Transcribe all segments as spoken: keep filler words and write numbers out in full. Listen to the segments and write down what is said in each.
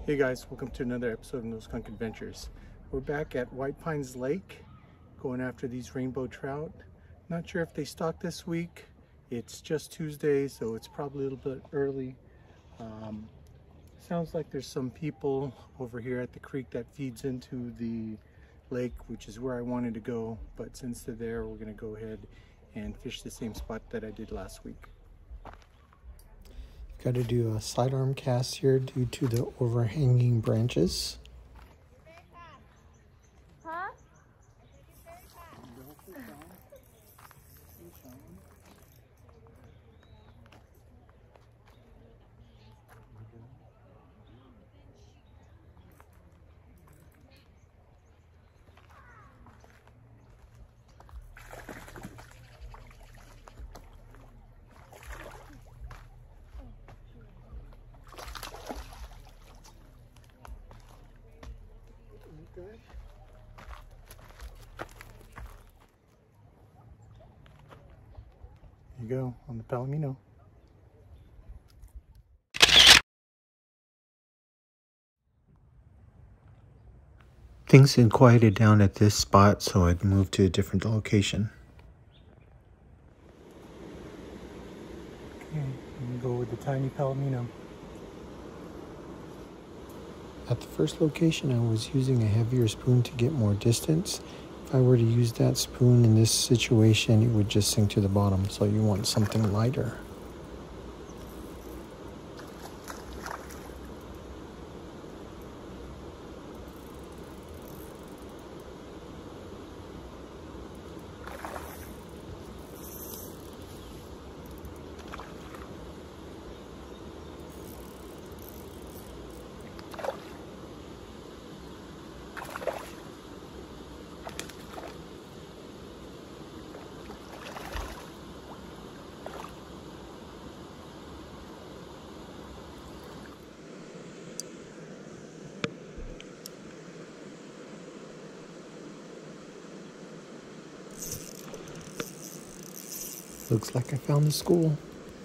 Hey guys, welcome to another episode of No Skunk Adventures. We're back at White Pines Lake going after these rainbow trout. Not sure if they stock this week. It's just Tuesday, so it's probably a little bit early. Um, sounds like there's some people over here at the creek that feeds into the lake, which is where I wanted to go. But since they're there, we're gonna go ahead and fish the same spot that I did last week. Got to do a sidearm cast here due to the overhanging branches. Huh? Okay. There you go, on the Palomino. Things had quieted down at this spot, so I'd moved to a different location. Okay, I'm gonna go with the tiny Palomino. At the first location, I was using a heavier spoon to get more distance. If I were to use that spoon in this situation, it would just sink to the bottom, so you want something lighter. Looks like I found the school.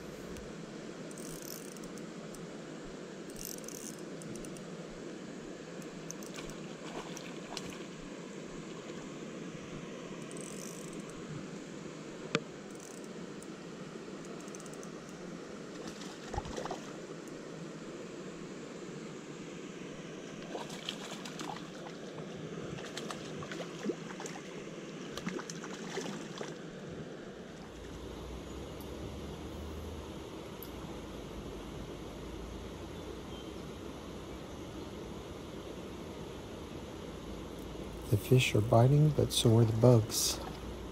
The fish are biting, but so are the bugs.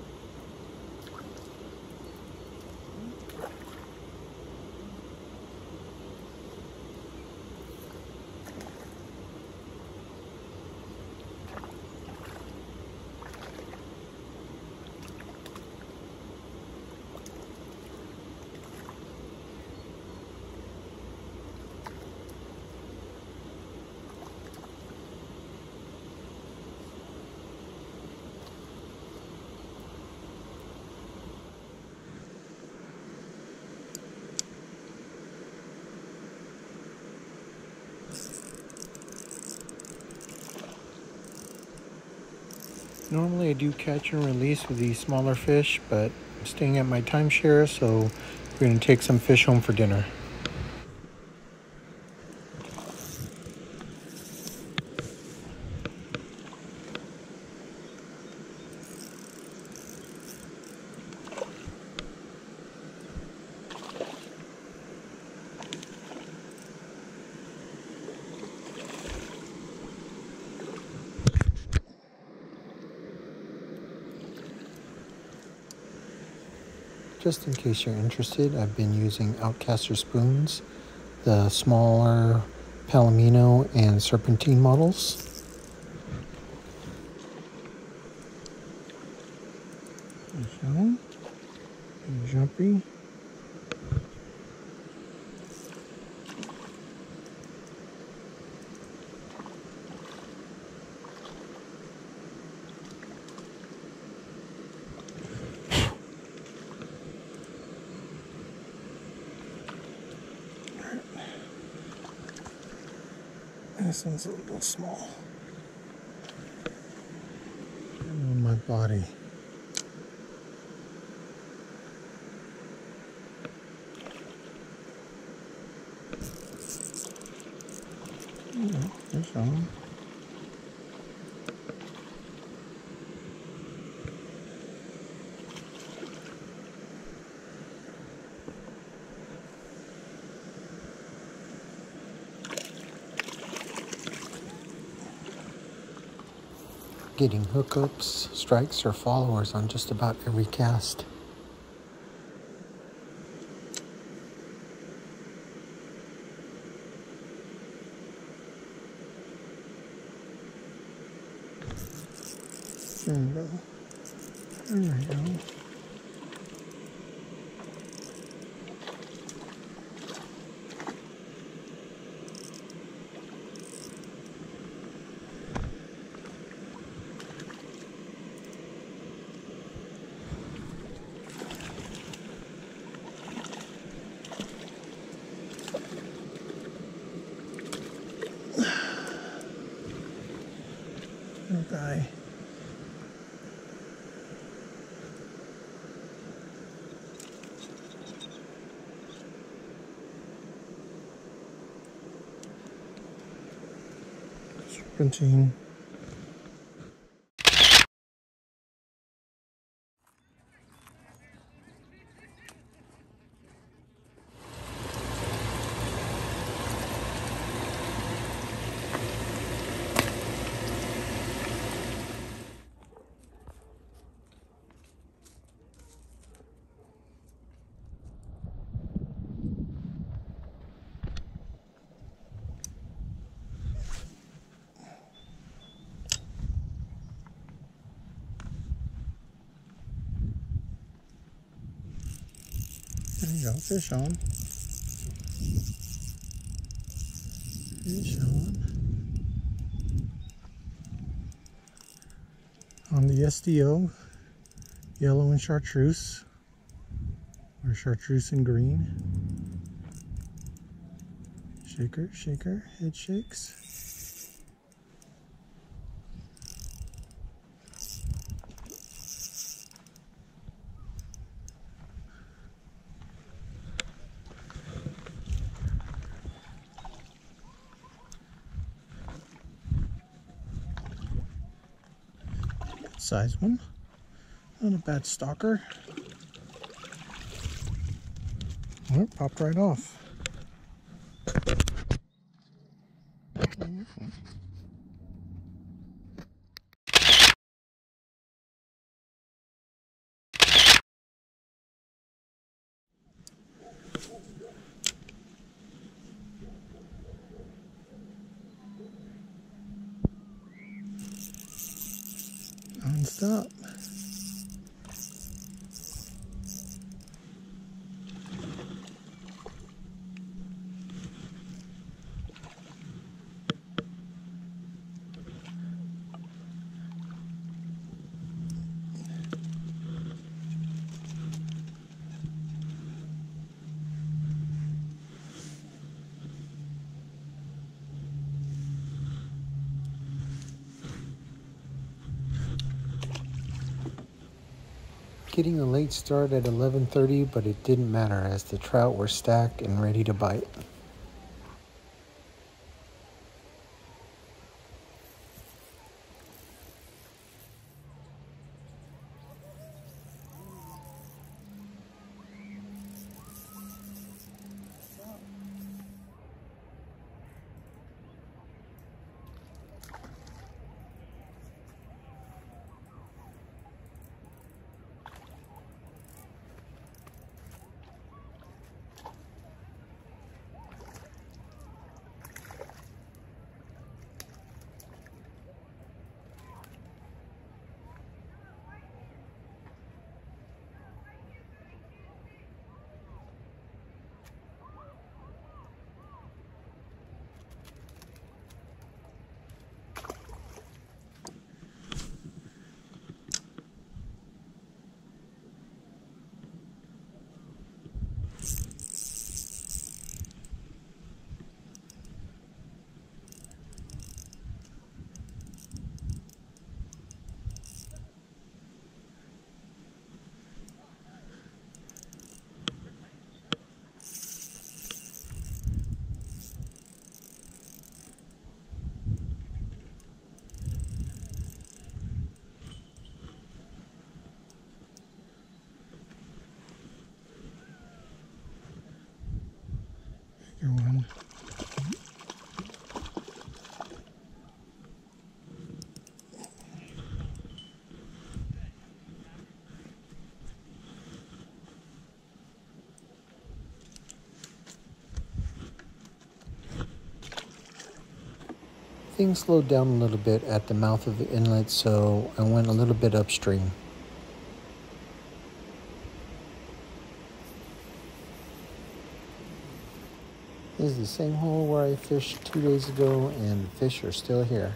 Normally I do catch and release with these smaller fish, but I'm staying at my timeshare, so we're going to take some fish home for dinner. Just in case you're interested, I've been using Outkaster spoons, the smaller Palomino and Serpentine models. So, jumpy. This one's a little small. And on my body. Yeah, there's some. Getting hookups, strikes, or followers on just about every cast. There we go. There we go. Little guy. Serpentine. There you go, fish on. Fish on. On the S D O, yellow and chartreuse, or chartreuse and green. Shaker, shaker, head shakes. Size one, not a bad stalker. Oh, it popped right off. Non-stop. Getting a late start at eleven thirty, but it didn't matter as the trout were stacked and ready to bite. Things slowed down a little bit at the mouth of the inlet, so I went a little bit upstream. This is the same hole where I fished two days ago, and the fish are still here.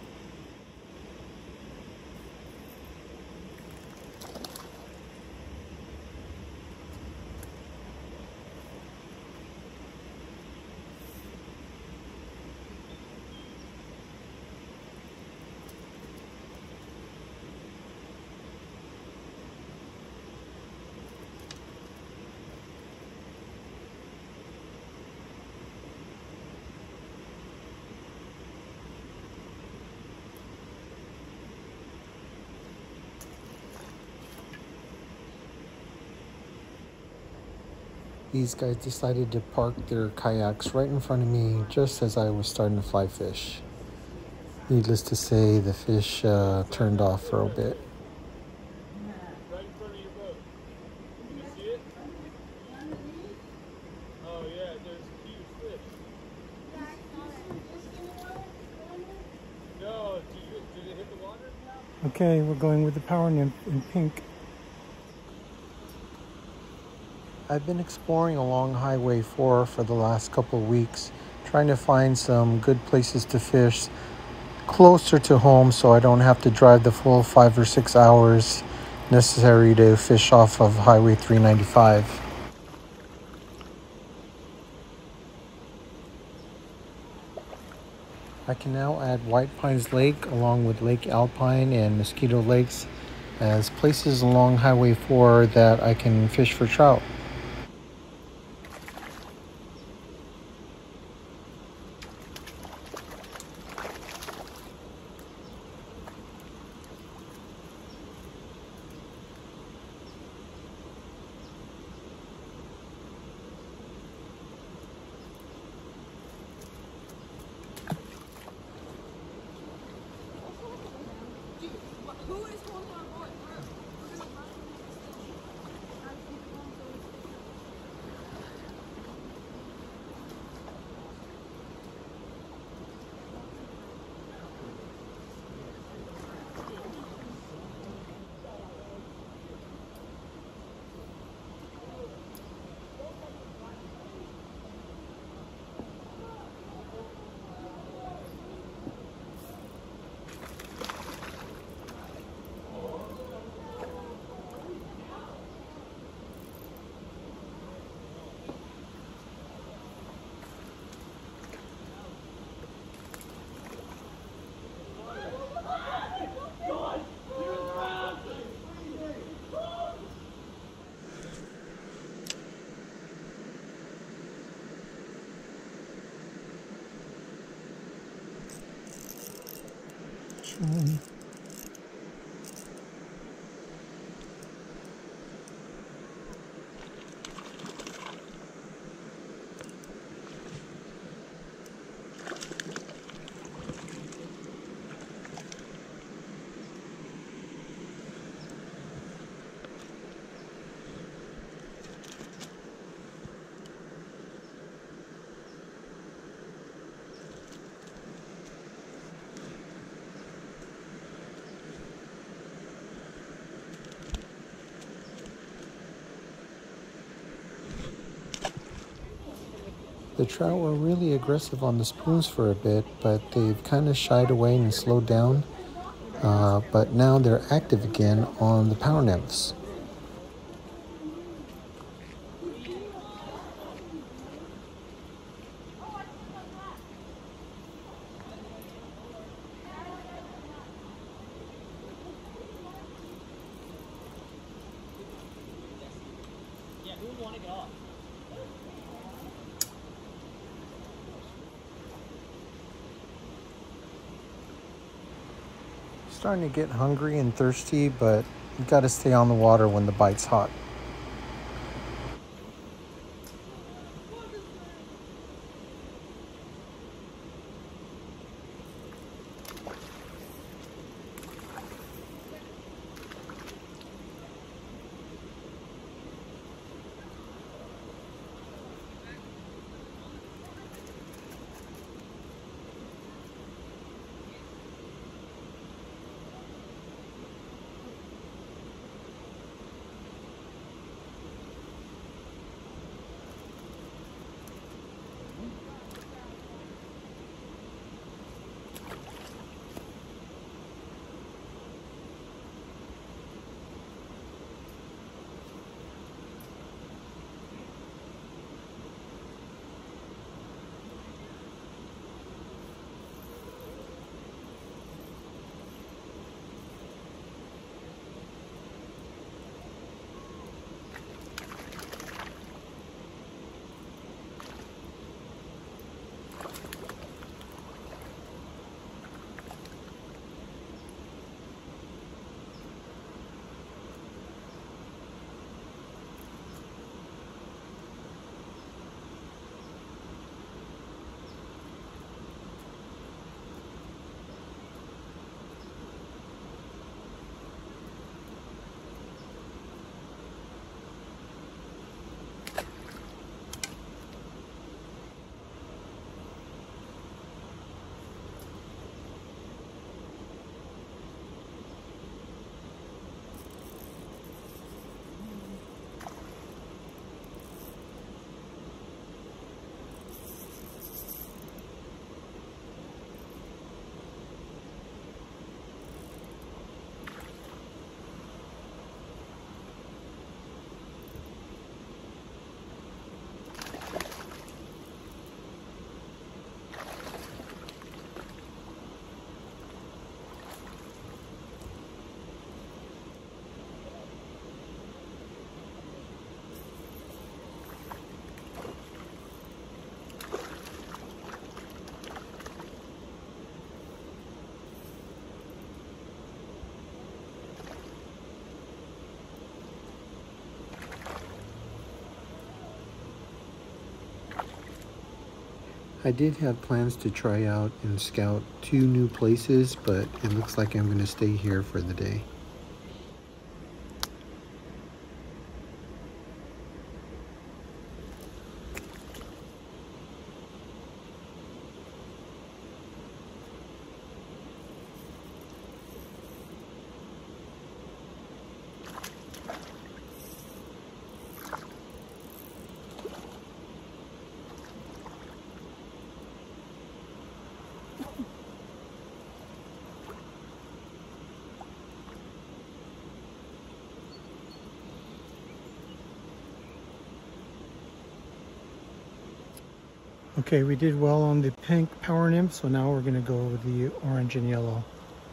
These guys decided to park their kayaks right in front of me just as I was starting to fly fish. Needless to say, the fish uh, turned off for a bit. Right in front of your boat. Can you see it? Oh yeah, there's a huge fish. No, did, you, did it hit the water? Okay, we're going with the power nymph in pink. I've been exploring along Highway four for the last couple of weeks, trying to find some good places to fish closer to home so I don't have to drive the full five or six hours necessary to fish off of Highway three ninety-five. I can now add White Pines Lake along with Lake Alpine and Mosquito Lakes as places along Highway four that I can fish for trout. Mm. The trout were really aggressive on the spoons for a bit, but they've kind of shied away and slowed down. Uh, but now they're active again on the power nymphs. Yeah, who would want to get off? Starting to get hungry and thirsty, but you gotta stay on the water when the bite's hot. I did have plans to try out and scout two new places, but it looks like I'm going to stay here for the day. Okay, we did well on the pink power nymph, so now we're going to go with the orange and yellow.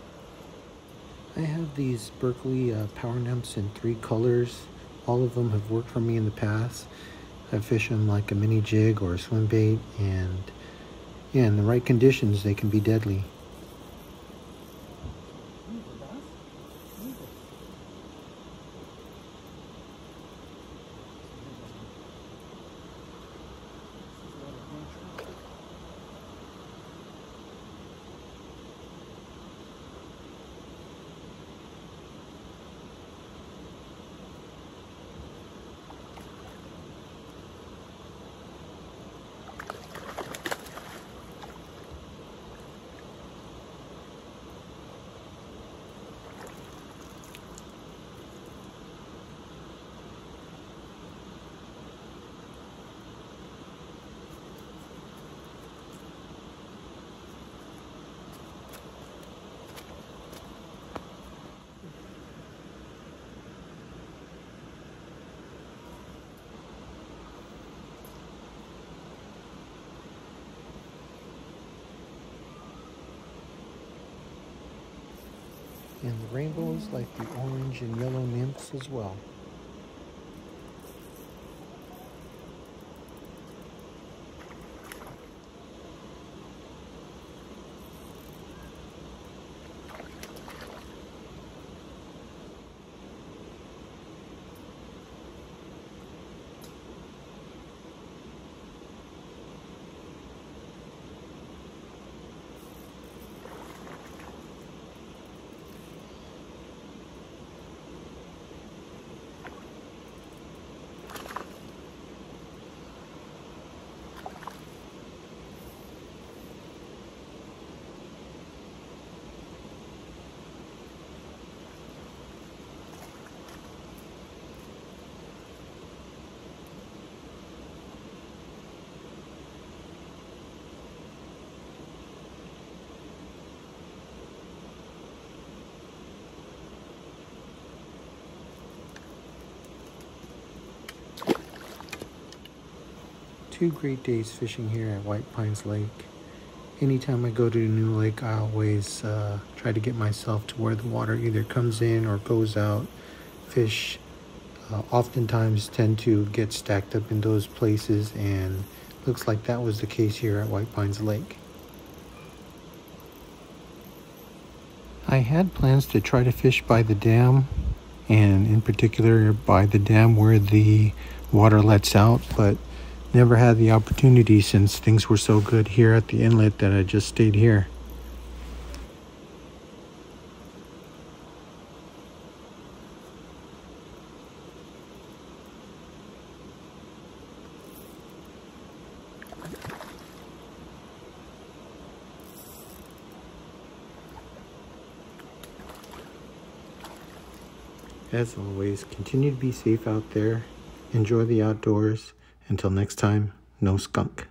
I have these Berkley uh, power nymphs in three colors. All of them have worked for me in the past. I fish them like a mini jig or a swim bait, and yeah, in the right conditions, they can be deadly. And the rainbows like the orange and yellow nymphs as well. Two great days fishing here at White Pines Lake. Anytime I go to a new lake, I always uh, try to get myself to where the water either comes in or goes out. Fish uh, oftentimes tend to get stacked up in those places, and looks like that was the case here at White Pines Lake. I had plans to try to fish by the dam, and in particular by the dam where the water lets out, but never had the opportunity since things were so good here at the inlet that I just stayed here. As always, continue to be safe out there. Enjoy the outdoors. Until next time, no skunk.